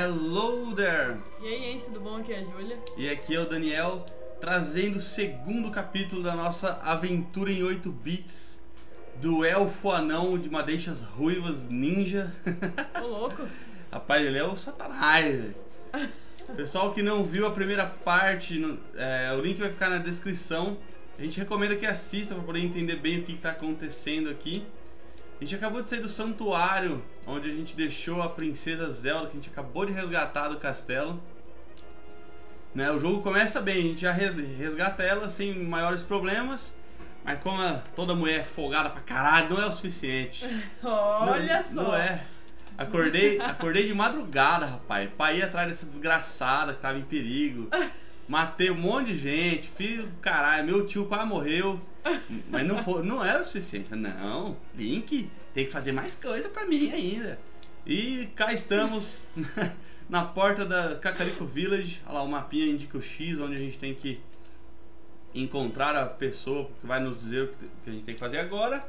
Hello there! E aí, gente, tudo bom? Aqui é a Júlia. E aqui é o Daniel, trazendo o segundo capítulo da nossa aventura em 8 bits do Elfo Anão de Madeixas Ruivas Ninja. Ô, louco! Rapaz, ele é o Satanás, velho. Pessoal que não viu a primeira parte, o link vai ficar na descrição. A gente recomenda que assista para poder entender bem o que está acontecendo aqui. A gente acabou de sair do santuário, onde a gente deixou a princesa Zelda, que a gente acabou de resgatar do castelo. Né, o jogo começa bem, a gente já resgata ela sem maiores problemas. Mas como toda mulher é folgada pra caralho, não é o suficiente. Olha só! Não é. Acordei de madrugada, rapaz, pra ir atrás dessa desgraçada que tava em perigo. Matei um monte de gente, filho do caralho, meu tio quase morreu. Mas não era o suficiente. Não, Link tem que fazer mais coisa pra mim ainda. E cá estamos na porta da Kakariko Village. Olha lá, o mapinha indica o X, onde a gente tem que encontrar a pessoa que vai nos dizer o que a gente tem que fazer agora.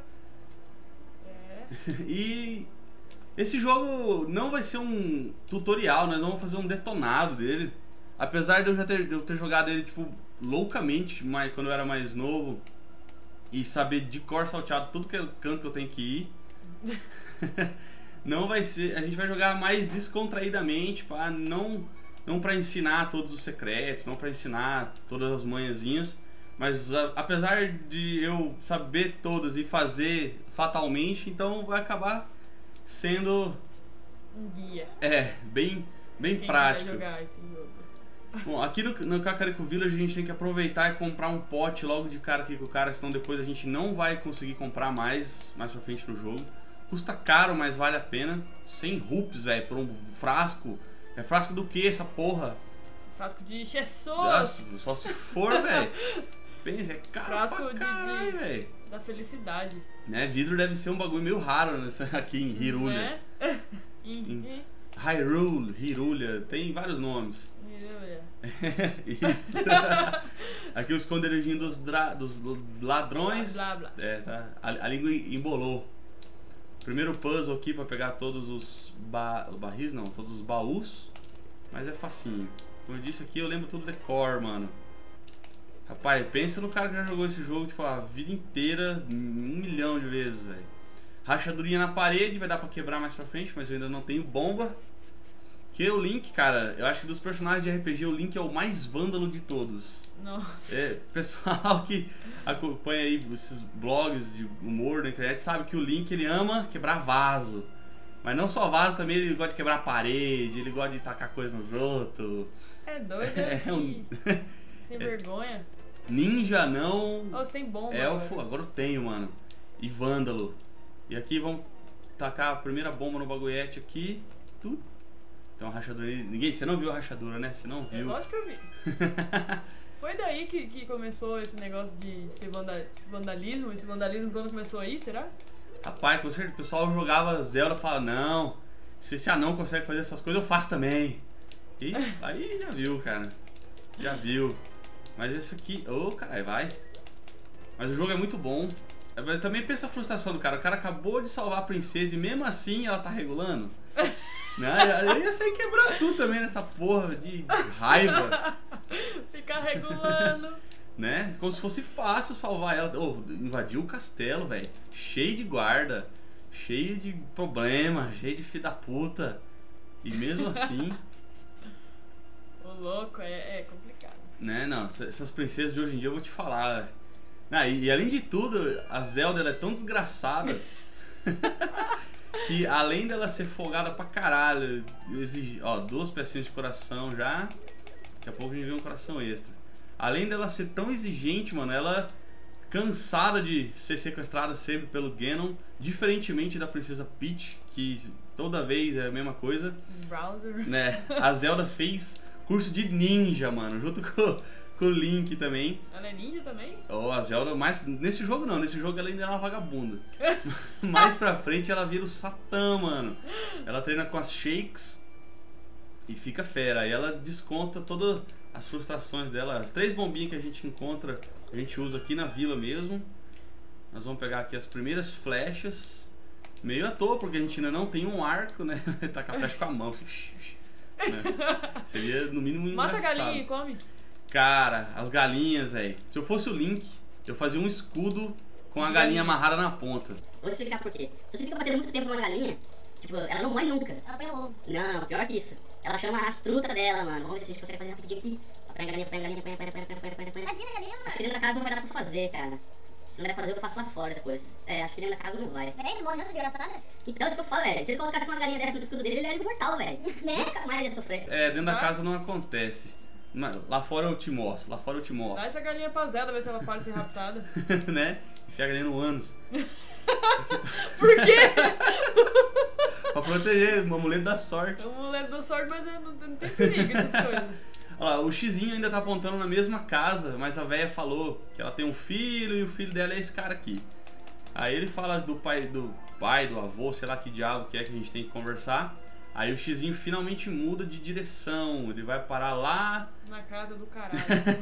E esse jogo não vai ser um tutorial, nós vamos fazer um detonado dele. Apesar de eu ter jogado ele tipo loucamente, mas quando eu era mais novo, e saber de cor salteado tudo que é canto que eu tenho que ir. Não vai ser, a gente vai jogar mais descontraídamente, para não para ensinar todos os secretos, não para ensinar todas as manhãzinhas, mas apesar de eu saber todas e fazer fatalmente, então vai acabar sendo um guia. Bem Quem prático. vai jogar esse jogo? Bom, aqui no Kakariko Village a gente tem que aproveitar e comprar um pote logo de cara aqui com o cara, senão depois a gente não vai conseguir comprar mais pra frente no jogo. Custa caro, mas vale a pena. 100 rupees, velho, por um frasco. É frasco do que essa porra? Frasco de Jesus! Só se for, velho. Pensa, é caro Frasco pra caralho, velho. Da felicidade. Né, vidro deve ser um bagulho meio raro aqui em Hyrule. Em Hyrule, Hyrule, tem vários nomes. Isso. Aqui o esconderijinho dos ladrões. Blá, blá, blá. Tá. A língua embolou. Primeiro puzzle aqui pra pegar todos os barris, não, todos os baús. Mas é facinho. Como eu disse aqui, eu lembro tudo de cor, mano. Rapaz, pensa no cara que já jogou esse jogo tipo a vida inteira, 1 milhão de vezes, velho. Rachadurinha na parede, vai dar pra quebrar mais pra frente, mas eu ainda não tenho bomba. Que o Link, cara, eu acho que dos personagens de RPG, o Link é o mais vândalo de todos. Nossa. Pessoal que acompanha aí esses blogs de humor na internet sabe que o Link, ele ama quebrar vaso. Mas não só vaso, também ele gosta de quebrar a parede, ele gosta de tacar coisa nos outros. É doido, sem vergonha. Ninja não. Você tem bomba. Elfo, agora eu tenho, mano. E vândalo. E aqui vamos tacar a primeira bomba no baguete aqui. Tem uma rachadura aí. Você não viu a rachadura, né? Você não viu. Lógico que eu vi. Foi daí que começou esse negócio de ser vandalismo? Esse vandalismo quando começou aí, será? Rapaz, com certeza o pessoal jogava Zelda e falava, não, se esse anão consegue fazer essas coisas, eu faço também. E aí já viu, cara. Já viu. Mas esse aqui... caralho, vai. Mas o jogo é muito bom. Mas também pensa a frustração do cara. O cara acabou de salvar a princesa e mesmo assim ela tá regulando. Né? Eu ia sair quebrando tudo também nessa porra de raiva. Ficar regulando. Né? Como se fosse fácil salvar ela. Invadiu o castelo, velho. Cheio de guarda. Cheio de problema. Cheio de filho da puta. E mesmo assim... Ô louco, é complicado. Né? Não, essas princesas de hoje em dia eu vou te falar. E além de tudo, a Zelda ela é tão desgraçada que além dela ser folgada pra caralho, eu exigi, 2 pecinhas de coração já. Daqui a pouco a gente vê um coração extra. Além dela ser tão exigente, mano, ela cansada de ser sequestrada sempre pelo Ganon, diferentemente da princesa Peach, que toda vez é a mesma coisa. Browser. Né? A Zelda fez curso de ninja, mano, junto com o Link também. Ela é ninja também? A Zelda, nesse jogo não, nesse jogo ela ainda é uma vagabunda. Mais pra frente ela vira o Satã, mano. Ela treina com as Shakes e fica fera. Aí ela desconta todas as frustrações dela. As 3 bombinhas que a gente encontra, a gente usa aqui na vila mesmo. Nós vamos pegar aqui as primeiras flechas. Meio à toa, porque a gente ainda não tem um arco, né? Tacar a flecha com a mão. Né? Seria, no mínimo, Mata engraçado. a galinha e come. Cara, as galinhas, velho. Se eu fosse o Link, eu fazia um escudo com a galinha amarrada na ponta. Vou te explicar por quê. Se você fica batendo muito tempo numa galinha, tipo, ela não morre nunca. Ela põe ovo. Não, pior que isso. Ela chama as trutas dela, mano. Vamos ver se a gente consegue fazer rapidinho aqui. Põe a galinha, põe a galinha, põe. Tadinha da galinha, mano. Acho que dentro da casa não vai dar pra fazer, cara. Se não der pra fazer, eu faço lá fora depois. Acho que dentro da casa não vai. Peraí, ele morre não, essa desgraçada? Então, isso que eu falo, velho. Se ele colocasse uma galinha dessa no escudo dele, ele era imortal, velho. Né? Nunca mais ia sofrer. Dentro da casa não acontece. Mas lá fora eu te mostro, Dá essa galinha pra Zelda, ver se ela para de ser raptada. Né? Enfia a galinha no ânus. Por quê? Pra proteger, o amuleto da sorte. É um amuleto da sorte, mas não tem perigo essas coisas. Olha lá, o Xizinho ainda tá apontando na mesma casa, mas a véia falou que ela tem um filho e o filho dela é esse cara aqui. Aí ele fala do pai, do avô, sei lá que diabo que é que a gente tem que conversar. Aí o Xizinho finalmente muda de direção, ele vai parar lá... Na casa do caralho.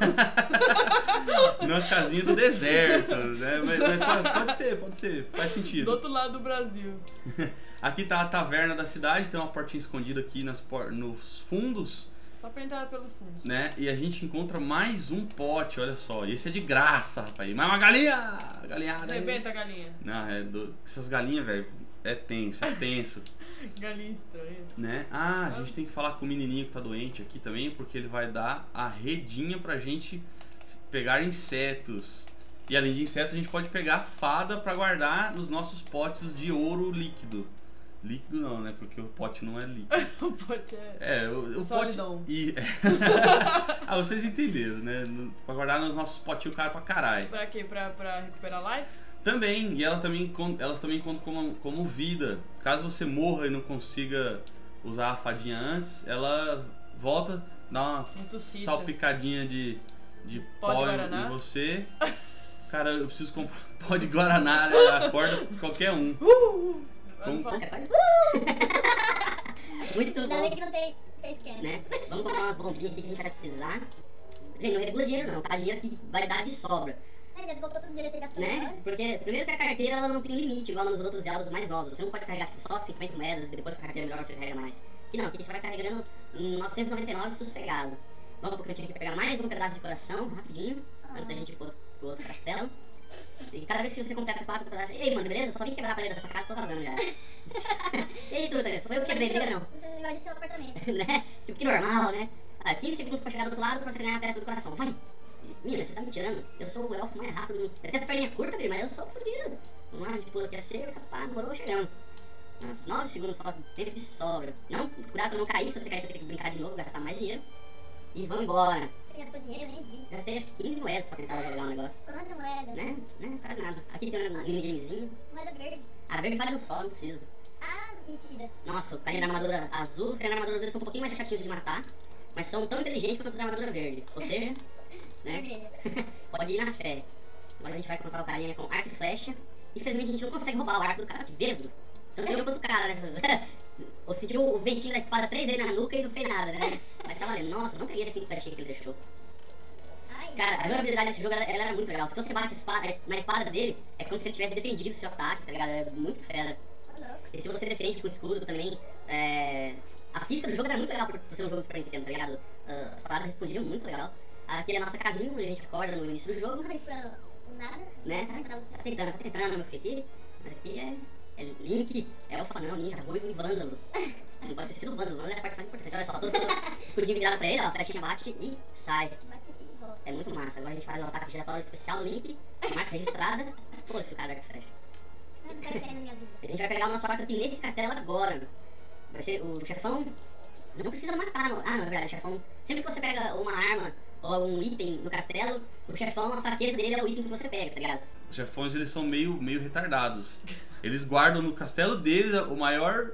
Na casinha do deserto, né? Mas pode ser, faz sentido. Do outro lado do Brasil. Aqui tá a taverna da cidade, tem uma portinha escondida aqui nos fundos. Só pra entrar pelo fundo. Né? E a gente encontra mais um pote, olha só. Esse é de graça, rapaz. Mais uma galinha! Galinhada aí. Arrebenta a galinha. Não, essas galinhas, velho, é tenso. Galinha estranha. Né? A gente tem que falar com o menininho que tá doente aqui também, porque ele vai dar a redinha pra gente pegar insetos. E além de insetos, a gente pode pegar fada pra guardar nos nossos potes de ouro líquido. Líquido não, né? Porque o pote não é líquido. O pote é... o solidão. pote... vocês entenderam, né? Pra guardar nos nossos potinhos caro pra caralho. Pra quê? Pra recuperar life? Também, e elas também contam como vida. Caso você morra e não consiga usar a fadinha antes, ela volta, dá uma ressuscita. Salpicadinha de Pó pó de em você. Cara, eu preciso comprar pó de Guaraná, né? Acorda qualquer um. Muito Ainda bom. bem que não tem face cam. Né? Vamos comprar umas bombinhas aqui que a gente vai precisar. Gente, não regula dinheiro não, tá? Dinheiro que vai dar de sobra. Já voltou todo dia, você gastou. Né? Porque primeiro que a carteira ela não tem limite, igual nos outros Zeldas mais novos. Você não pode carregar tipo, só 50 moedas e depois com a carteira melhor você carrega mais. Aqui não, aqui você vai carregando 999 sossegado. Vamos pro cantinho aqui pegar mais um pedaço de coração, rapidinho, antes da gente ir pro outro castelo. E cada vez que você completa 4 pedaços... Ei, mano, beleza? Só vim quebrar a parede da sua casa, tô vazando já. Ei, truta, foi eu que quebrei, liga não. Você invade seu apartamento. Né? Tipo, que normal, né? 15 segundos pra chegar do outro lado pra você ganhar a peça do coração. Vai! Mina, você tá me tirando? Eu sou o elfo mais rápido. Eu tenho essa perninha curta, filho, mas eu sou fodido. Vamos lá, a gente pula aqui a cerca, pá, demorou, chegamos. Nossa, 9 segundos só, tempo de sobra. Não, cuidado pra não cair, se você cair você tem que brincar de novo, gastar mais dinheiro. E vamos embora. Você gastou dinheiro, eu nem vi. Gastei acho que 15 moedas pra tentar jogar um negócio. Quantas moedas? Né? Quase nada. Aqui tem um minigamezinho. Moeda verde. A verde falha no sol, não precisa. Mentira. Nossa, o carinha da armadura azul, os carinha da armadura azul são um pouquinho mais chatinhos de matar. Mas são tão inteligentes quanto os da armadura verde. Ou seja, né? Pode ir na fé. Agora a gente vai encontrar o carinha com arco e flecha. Infelizmente a gente não consegue roubar o arco do cara, que vesgo. Tanto eu quanto o cara, né? Eu senti o ventinho da espada 3 vezes na nuca e não fez nada, né? Mas tá valendo. Nossa, não peguei esse 5 flechinhas que ele deixou. Cara, a jogabilidade desse jogo ela era muito legal. Se você bate na espada dele, é como se ele tivesse defendido o seu ataque, tá ligado? É muito fera. E se você defende com escudo também, a física do jogo era muito legal por ser um jogo de Super Nintendo, tá ligado? As paradas respondiam muito legal. Aqui é a nossa casinha, onde a gente acorda no início do jogo. Nada. Né? Tá tentando, meu filho. Mas aqui é Link, elfa não, ninja, ruivo e vândalo. Não pode ter sido vândalo, vândalo é a parte mais importante. Olha só, todo o escudinho virado pra ele, ó, a flechinha bate e sai. É muito massa. Agora a gente faz o ataque giratório especial do Link, marca registrada. Pô, se o cara joga flecha. Não quero querer na minha vida. A gente vai pegar o nosso arco aqui nesse castelo agora. Vai ser o chefão. Não precisa matar, não. Ah, não, é verdade, o chefão. Sempre que você pega uma arma ou algum item no castelo, o chefão, a fraqueza dele é o item que você pega, tá ligado? Os chefões, eles são meio retardados. Eles guardam no castelo deles o maior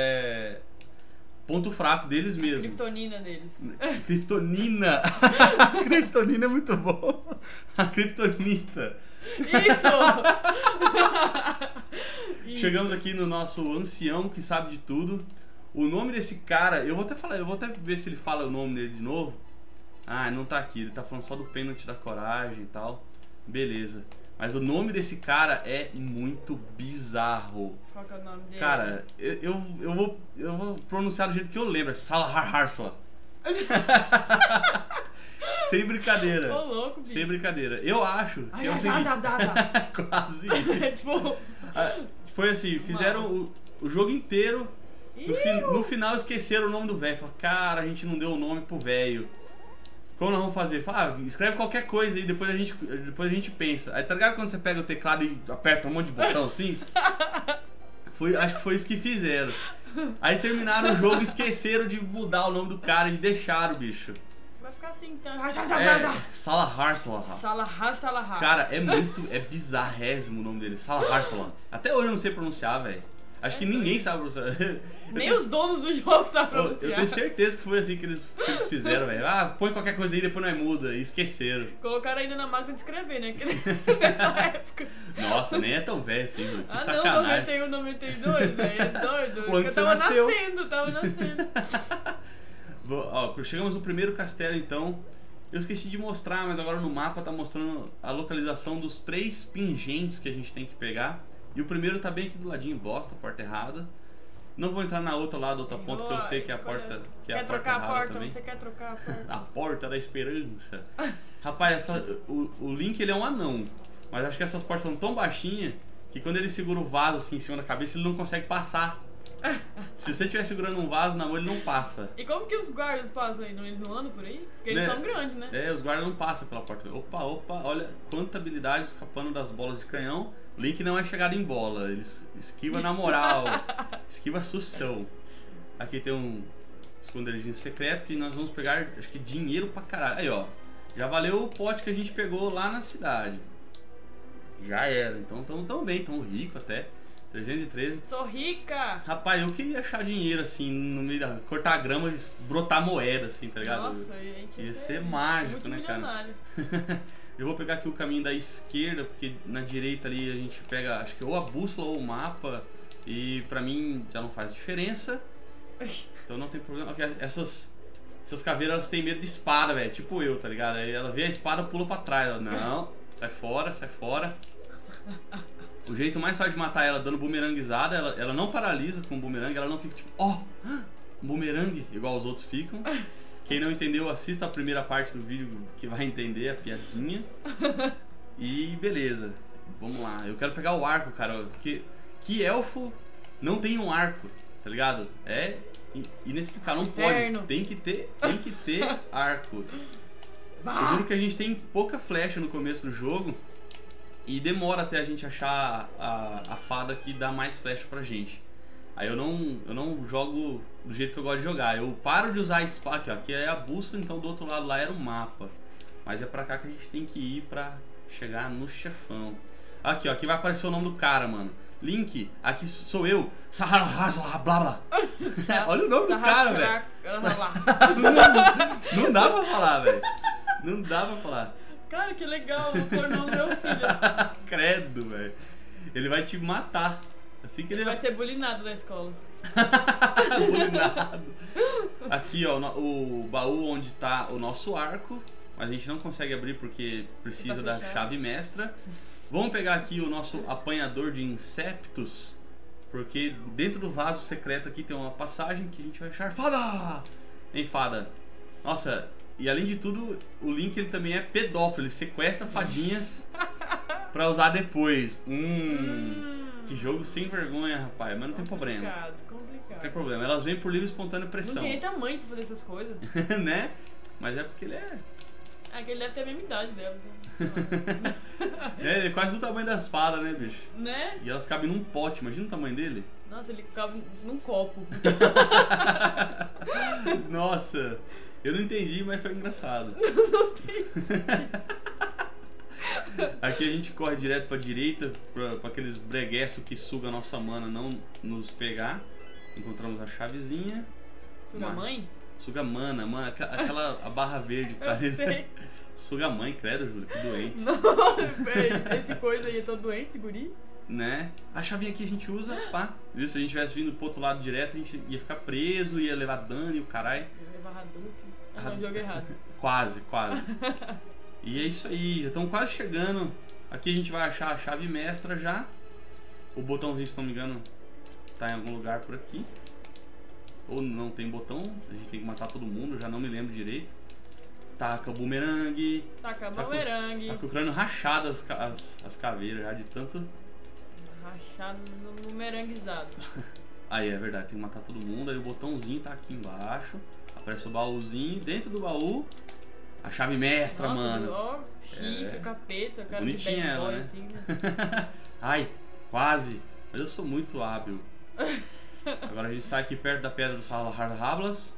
ponto fraco deles mesmo. A criptonina deles. Criptonina! A criptonina é muito bom. A criptonita. Isso! Chegamos aqui no nosso ancião que sabe de tudo. O nome desse cara, eu vou até ver se ele fala o nome dele de novo. Ah, não tá aqui, ele tá falando só do pênalti da coragem e tal. Beleza. Mas o nome desse cara é muito bizarro. Qual que é o nome dele? Cara, eu vou pronunciar do jeito que eu lembro. É Salahar Harsla. Sem brincadeira. Ô, louco, bicho. Sem brincadeira. Eu acho que é o seguinte... Quase isso. Foi assim, fizeram o jogo inteiro. No final esqueceram o nome do velho. Falaram, cara, a gente não deu o nome pro velho. Como nós vamos fazer? Fala, escreve qualquer coisa aí, depois a gente pensa. Aí tá ligado quando você pega o teclado e aperta um monte de botão assim? Acho que foi isso que fizeram. Aí terminaram o jogo e esqueceram de mudar o nome do cara e deixaram o bicho. Vai ficar assim então. Salahar. Salahar. Cara, é bizarrésimo o nome dele. Salahar. Até hoje eu não sei pronunciar, velho. Acho que ninguém sabe pronunciar. Nem os donos do jogo sabem pronunciar. Eu tenho certeza que foi assim que eles fizeram, velho. Ah, põe qualquer coisa aí, depois nós muda. E esqueceram. Colocaram ainda na máquina de escrever, né? Nessa época. Nossa, nem é tão velho assim, mano. Que sacanagem. Não, 91, 92, velho. É doido. Quando eu tava nascendo. Ó, chegamos no primeiro castelo, então. Eu esqueci de mostrar, mas agora no mapa tá mostrando a localização dos 3 pingentes que a gente tem que pegar. E o primeiro tá bem aqui do ladinho, bosta, porta errada. Não vou entrar na outra lá, da outra ponta, que eu sei que é a porta, que é a porta errada também. Você quer trocar a porta? A porta da esperança. Rapaz, o Link ele é um anão, mas acho que essas portas são tão baixinhas que quando ele segura o vaso assim em cima da cabeça, ele não consegue passar. Se você estiver segurando um vaso na mão, ele não passa. E como que os guardas passam aí? Eles não andam por aí? Porque eles são grandes, né? É, os guardas não passam pela porta. Opa, olha quanta habilidade escapando das bolas de canhão. O Link não é chegado em bola, ele esquiva na moral, esquiva sução. Aqui tem um esconderijinho secreto que nós vamos pegar, acho que dinheiro pra caralho. Aí, ó, já valeu o pote que a gente pegou lá na cidade. Já era, então tão bem, tão rico até. 313. Sou rica! Rapaz, eu queria achar dinheiro assim, no meio da... cortar a grama e brotar moeda assim, tá ligado? Nossa, ia ser mágico, né, cara? Eu vou pegar aqui o caminho da esquerda, porque na direita ali a gente pega, acho que ou a bússola ou o mapa. E pra mim já não faz diferença. Então não tem problema. Essas caveiras, elas têm medo de espada, velho. Tipo eu, tá ligado? Aí ela vê a espada, pula pra trás. Ela, não, sai fora, sai fora. O jeito mais fácil de matar ela dando bumeranguizada, ela não paralisa com o bumerangue, ela não fica tipo, ó, bumerangue, igual os outros ficam. Quem não entendeu, assista a primeira parte do vídeo que vai entender a piadinha. E beleza, vamos lá. Eu quero pegar o arco, cara, porque que elfo não tem um arco, tá ligado? É inexplicável, não pode, tem que ter arco. O duro que a gente tem pouca flecha no começo do jogo. E demora até a gente achar a fada que dá mais flecha pra gente. Aí eu não jogo do jeito que eu gosto de jogar. Eu paro de usar a espada, aqui, ó, aqui é a bússola, então do outro lado lá era o mapa. Mas é pra cá que a gente tem que ir pra chegar no chefão. Aqui, ó, aqui vai aparecer o nome do cara, mano. Link, aqui sou eu. Blá blá. Olha o nome do cara, velho. Não dá pra falar, velho. Não dá pra falar. Cara, que legal, vou pôr o nome do meu filho assim. Credo, velho. Ele vai te matar. Assim que ele vai ser bulinado na escola. Bulinado. Aqui, ó, o baú onde tá o nosso arco. Mas a gente não consegue abrir porque precisa da chave mestra. Vamos pegar aqui o nosso apanhador de insetos. Porque dentro do vaso secreto aqui tem uma passagem que a gente vai achar fada. Hein, fada? Nossa... E além de tudo, o Link ele também é pedófilo, ele sequestra fadinhas pra usar depois. Que jogo sem vergonha, rapaz, mas não tem problema. Complicado. Não tem problema, elas vêm por livre e espontânea pressão. Não tem tamanho pra fazer essas coisas. Né? Mas é porque ele é... que ele deve ter a mesma idade dela. Ele é quase do tamanho das fadas, né, bicho? Né? E elas cabem num pote, imagina o tamanho dele. Nossa, ele cabe num copo. Nossa... Eu não entendi, mas foi engraçado. Não tem. Aqui a gente corre direto pra direita, pra aqueles bregueços que sugam a nossa mana não nos pegar. Encontramos a chavezinha. Suga mãe? Suga mana, a barra verde que tá ali. Suga mãe, credo, Júlia, que doente. Nossa, esse coisa aí, eu tô doente, esse guri. Né? A chavinha aqui a gente usa, pá. Viu? Se a gente tivesse vindo pro outro lado direto, a gente ia ficar preso, ia levar dano e o caralho. Ia levar Hadouken. Não, jogo errado. Quase. E é isso aí, já estamos quase chegando Aqui a gente vai achar a chave mestra já. O botãozinho, se não me engano, tá em algum lugar por aqui. Ou não tem botão, a gente tem que matar todo mundo, já não me lembro direito. Taca o bumerangue. Taca o bumerangue. Tá com o crânio rachado as caveiras já de tanto. Rachado no bumeranguizado. Aí é verdade, tem que matar todo mundo. Aí o botãozinho tá aqui embaixo. Aparece o baúzinho. Dentro do baú, a chave mestra, Nossa, mano. Ó, chifre, capeta, cara de Bonitinha bad ela, boy né? assim. Ai, quase. Mas eu sou muito hábil. Agora a gente sai aqui perto da pedra do Salaharblas.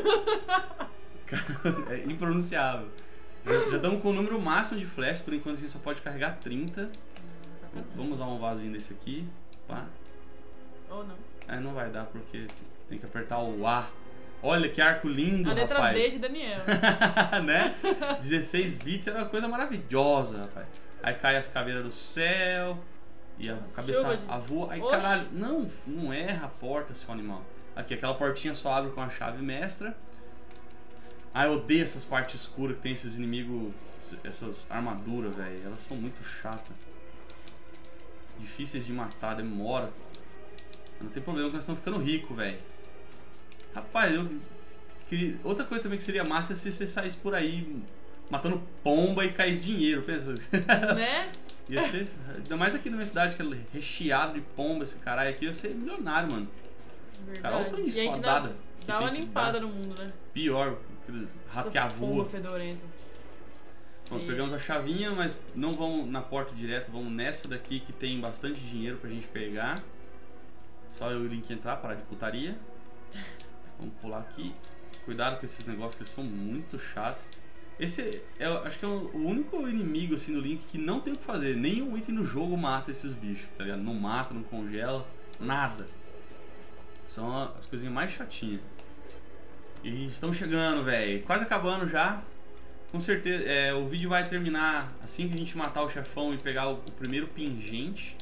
É impronunciável. Já estamos com o número máximo de flash. Por enquanto a gente só pode carregar 30. Vamos usar um vasinho desse aqui. Pá. Ou não. Não vai dar porque tem que apertar o A. Olha que arco lindo, A letra rapaz. D de Daniel. Né? 16 bits era uma coisa maravilhosa, rapaz. Aí cai as caveiras do céu. E a cabeça voa. Aí Oxe. caralho, não erra a porta, seu animal. Aqui, aquela portinha só abre com a chave mestra. Ah, eu odeio essas partes escuras que tem esses inimigos, essas armaduras, velho. Elas são muito chatas. Difíceis de matar, demora. Mas não tem problema que nós estamos ficando ricos, velho. Rapaz, outra coisa também que seria massa é se você saísse por aí matando pomba e caísse dinheiro, pensa. Né? Ia ser, ainda mais aqui na minha cidade, que é recheado de pomba, esse caralho aqui, ia ser milionário, mano. Cara, olha o tanto de E a gente espadada. dá uma limpada no mundo, né? Pior, aqueles rateavua. Pomba fedorenta. Pronto, pegamos a chavinha, mas não vamos na porta direto, vamos nessa daqui que tem bastante dinheiro pra gente pegar. Só eu e o Link entrar, parar de putaria. Vamos pular aqui. Cuidado com esses negócios que são muito chatos. Esse acho que é o único inimigo assim do Link que não tem o que fazer. Nenhum item no jogo mata esses bichos, tá ligado? Não mata, não congela, nada. São as coisinhas mais chatinhas. E estamos chegando, velho. Quase acabando já. Com certeza, o vídeo vai terminar assim que a gente matar o chefão e pegar o primeiro pingente.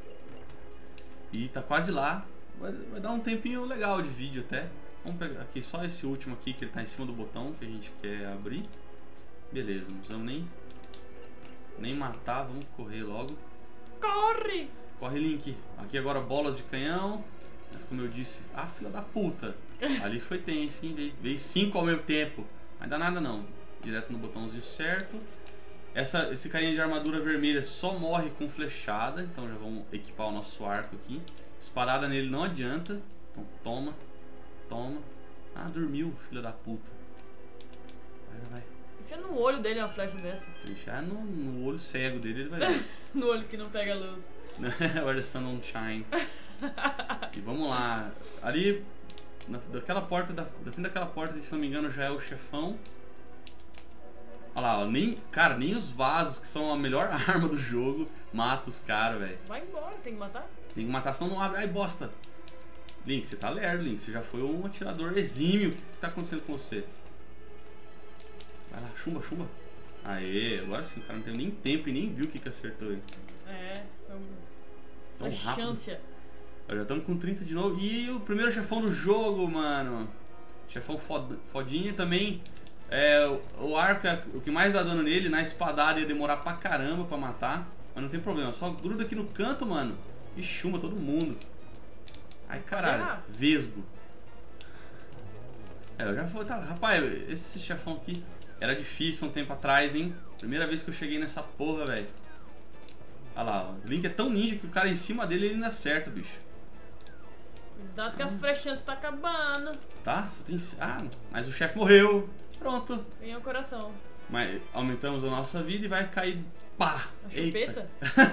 E tá quase lá. Vai dar um tempinho legal de vídeo até. Vamos pegar aqui só esse último aqui que ele tá em cima do botão que a gente quer abrir. Beleza, não precisamos nem matar, vamos correr logo. Corre! Corre, Link. Aqui agora bolas de canhão. Mas como eu disse, filha da puta. Ali foi tenso, hein? Veio 5 ao mesmo tempo. Mas dá nada não. Direto no botãozinho certo. Esse carinha de armadura vermelha só morre com flechada. Então já vamos equipar o nosso arco aqui. Espadada nele não adianta. Então toma. Toma. Dormiu, filha da puta. Vai. Enfia no olho dele uma flecha dessa. Deixar no olho cego dele, ele vai ver. No olho que não pega luz. Where the sun don't shine. E vamos lá. Ali, daquela porta, da frente daquela porta, se não me engano, já é o chefão. Olha lá, ó, nem os vasos, que são a melhor arma do jogo, mata os caras, velho. Vai embora, tem que matar? Tem que matar, senão não abre. Ai, bosta. Link, você tá lerdo, Link. Você já foi um atirador exímio. O que tá acontecendo com você? Vai lá, chumba. Aê, agora sim, o cara não teve nem tempo e nem viu o que acertou ele. Tão rápido. Chância. Já estamos com 30 de novo. E o primeiro chefão do jogo, mano. Chefão fodinha também. O arco é o que mais dá dano nele. Na espadada ia demorar pra caramba pra matar. Mas não tem problema, só gruda aqui no canto, mano. E chuma todo mundo. Ai, caralho, vesgo. Eu já vou. Rapaz, esse chefão aqui era difícil um tempo atrás, hein? Primeira vez que eu cheguei nessa porra, velho. Olha lá, ó. O Link é tão ninja que o cara em cima dele ele ainda acerta, bicho. Cuidado que as flechinhas tá acabando. Tá? Só tem... mas o chefe morreu. Pronto. Vem o coração. Mas aumentamos a nossa vida e vai cair. Pá! A chupeta?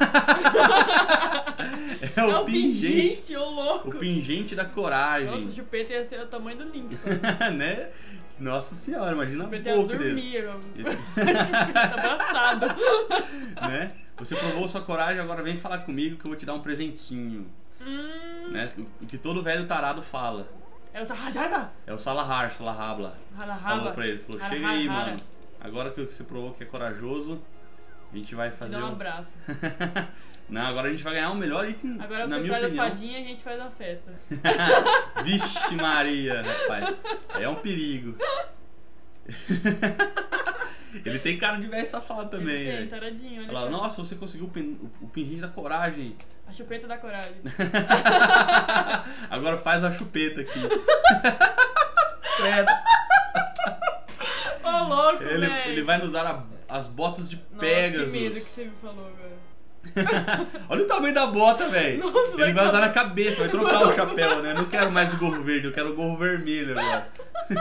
É o pingente, ô louco! O pingente da coragem. Nossa, a chupeta ia ser o tamanho do Link. Né? Nossa senhora, imagina a boca dele. A chupeta abraçada. Né? Você provou sua coragem, agora vem falar comigo que eu vou te dar um presentinho. Né? O que todo velho tarado fala. É o Salaharbla. É o Salaharbla. Falou pra ele, falou, chega aí, mano. Agora que você provou que é corajoso, a gente vai fazer te dá um abraço. Não, agora a gente vai ganhar o melhor item. Agora você traz a fadinha e a gente faz a festa. Vixe Maria, rapaz. É um perigo. Ele tem cara de velho safado também, Ele tem, velho. taradinho, olha Olha lá, só. nossa, você conseguiu o pingente da coragem. A chupeta da coragem. Agora faz a chupeta aqui. Credo. Ô, louco, Ele velho. vai nos dar as botas de Nossa, Pegasus. que medo que você me falou agora. Olha o tamanho da bota, velho. Nossa, Ele vai vai usar na cabeça, vai trocar o chapéu, né? Não quero mais o gorro verde, eu quero o gorro vermelho agora.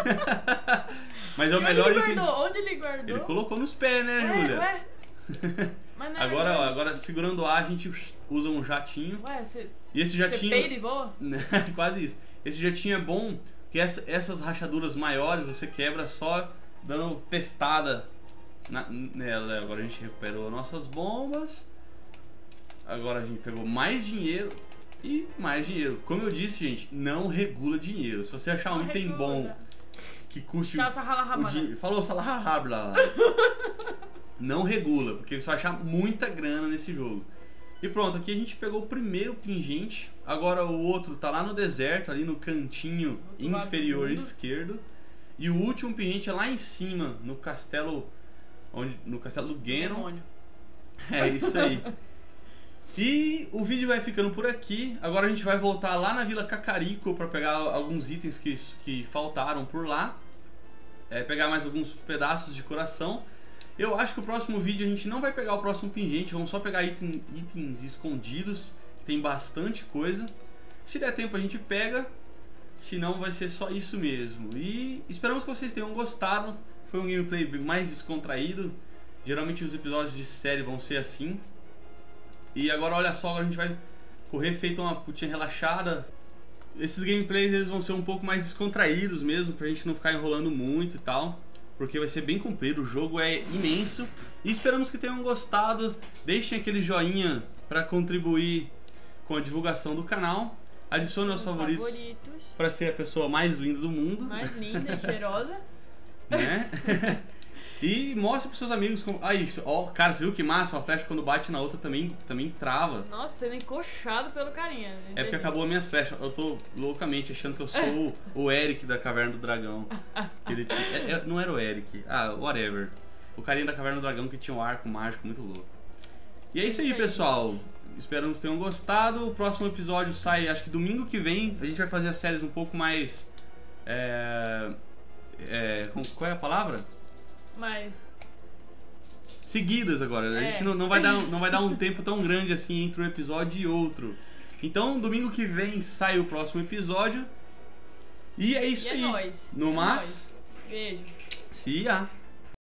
Mas é o E melhor onde ele item. guardou? Onde ele guardou? Ele colocou nos pés, né, Júlia? Ué? Mas não é Agora, ó, verdade. agora segurando o ar, a gente usa um jatinho. Ué, você E esse jatinho. peida e voa? Quase isso. Esse jatinho é bom que essas rachaduras maiores você quebra só dando testada nela. Agora a gente recuperou nossas bombas. Agora a gente pegou mais dinheiro e mais dinheiro. Como eu disse, gente, não regula dinheiro. Se você achar um Não item regula. bom que custe Tchau, Sahala dinheiro. Falou Salahabla. Não regula, porque você vai achar muita grana nesse jogo. E pronto, aqui a gente pegou o primeiro pingente. Agora o outro tá lá no deserto, ali no cantinho Outro lado do inferior mundo. esquerdo. E o último pingente é lá em cima, no castelo no castelo do Ganon. Demônio. É isso aí. E o vídeo vai ficando por aqui. Agora a gente vai voltar lá na Vila Cacarico para pegar alguns itens que faltaram por lá. Pegar mais alguns pedaços de coração. Eu acho que o próximo vídeo a gente não vai pegar o próximo pingente. Vamos só pegar itens escondidos. Que tem bastante coisa. Se der tempo a gente pega. Se não, vai ser só isso mesmo. E esperamos que vocês tenham gostado. Foi um gameplay mais descontraído. Geralmente os episódios de série vão ser assim. E agora olha só, agora a gente vai correr feito uma putinha relaxada. Esses gameplays eles vão ser um pouco mais descontraídos mesmo, pra gente não ficar enrolando muito e tal. Porque vai ser bem comprido, o jogo é imenso. E esperamos que tenham gostado. Deixem aquele joinha pra contribuir com a divulgação do canal. Adicione aos favoritos pra ser a pessoa mais linda do mundo. Mais linda e cheirosa. Né? E mostre pros seus amigos como... Aí, ó, cara, você viu que massa? Uma flecha quando bate na outra também trava. Nossa, tendo encoxado pelo carinha. É porque acabou as minhas flechas. Eu tô loucamente achando que eu sou o Eric da Caverna do Dragão. Que ele tinha... não era o Eric. Ah, whatever. O carinha da Caverna do Dragão que tinha um arco mágico muito louco. E é isso aí, pessoal. Esperamos que tenham gostado. O próximo episódio sai, acho que domingo que vem. A gente vai fazer as séries um pouco mais... qual é a palavra? Mas... seguidas agora. A gente não vai dar um tempo tão grande assim entre um episódio e outro. Então, domingo que vem sai o próximo episódio. E é isso aí. Nóis. No É mais, nóis. Beijo. see ya.